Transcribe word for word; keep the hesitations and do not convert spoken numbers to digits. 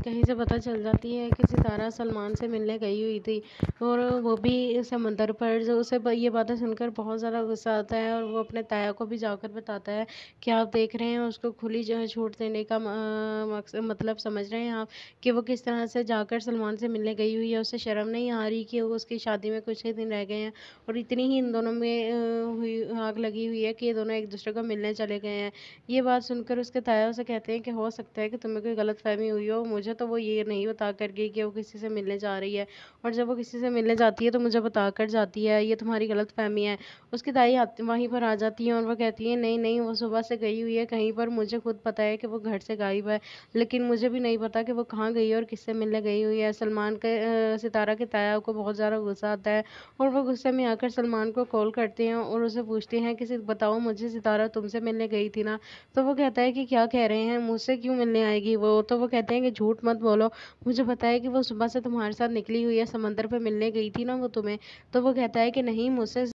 کہیں سے پتہ چل جاتی ہے کہ ستارہ سلمان سے ملنے گئی ہوئی تھی اور وہ بھی سمندر پر۔ جو اسے یہ باتیں سن کر بہت زیادہ غصہ آتا ہے اور وہ اپنے تایا کو بھی جا کر بتاتا ہے کہ آپ دیکھ رہے ہیں اس کو کھلی چھوٹ دینے کا مطلب سمجھ رہے ہیں آپ کہ وہ کس طرح سے جا کر سلمان سے ملنے گئی ہوئی ہے۔ اسے شرم نہیں آ رہی کہ وہ اس کی شادی میں کچھ ہی دن رہ گئے ہیں اور اتنی ہی ان دونوں میں آگ لگی ہوئی ہے کہ یہ دونوں ایک دوسرے کو ملنے چلے گئے ہیں۔ یہ بات سن کر اس کے تایا اسے کہتے ہیں کہ ہو سکتا ہے کہ تمہیں کوئی غلط فہمی ہوئی ہو، مجھے تو وہ یہ نہیں بتا کر گئی کہ وہ کسی سے ملنے جا رہی ہے، اور جب وہ کسی سے ملنے جاتی ہے تو مجھے بتا کر جاتی ہے، یہ تمہاری غلط فہمی ہے۔ اس کی دائی وہیں پر آ جاتی ہے اور وہ کہتی ہے نہیں نہیں، وہ صبح سے گئی ہوئی ہے کہیں پر، مجھے خود پتا ہے کہ وہ گھر سے غائب ہے، لیکن مجھے بھی نہیں پتا کہ وہ کہاں گئی ہے اور کس سے ملنے گئی ہوئی ہے۔ سلمان کے ستارہ کے تایا کو بہت زیادہ غصہ آتا ہے اور وہ غصے میں آ کر سلمان کو کال کرتے ہیں اور اسے پوچھتے ہیں کہ بتاؤ مجھے ستارہ تم سے ملنے گئی تھی نا؟ تو وہ کہتا ہے کہ کیا کہہ رہے ہیں، مجھ سے کیوں ملنے آئے گی وہ؟ تو وہ کہتے ہیں کہ جھوٹ مت بولو، مجھے پتا ہے کہ وہ صبح سے تمہارے ساتھ نکلی ہوئی ہے، سمندر پہ ملنے گئی تھی نا وہ تمہیں؟ تو وہ کہتا ہے کہ نہیں، مجھ سے